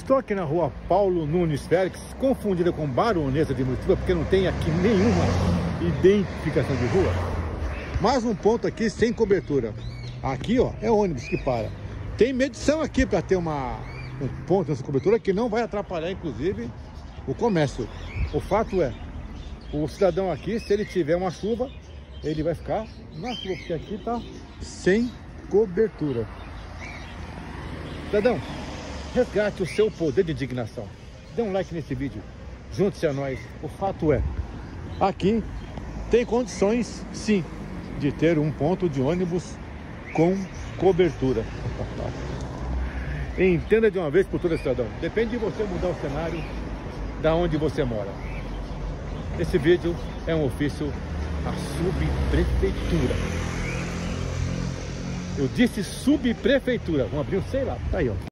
Estou aqui na rua Paulo Nunes Félix, confundida com Baronesa de Muritiba, porque não tem aqui nenhuma identificação de rua. Mais um ponto aqui sem cobertura. Aqui, ó, é ônibus que para. Tem medição aqui para ter um ponto nessa cobertura que não vai atrapalhar, inclusive, o comércio. O fato é, o cidadão aqui, se ele tiver uma chuva, ele vai ficar na chuva, porque aqui tá sem cobertura. Cidadão, resgate o seu poder de indignação. Dê um like nesse vídeo, junte-se a nós. O fato é, aqui tem condições, sim, de ter um ponto de ônibus com cobertura. Entenda de uma vez por todas, cidadão. Depende de você mudar o cenário da onde você mora. Esse vídeo é um ofício à subprefeitura. Eu disse subprefeitura. Vamos abrir um, sei lá. Tá aí, ó.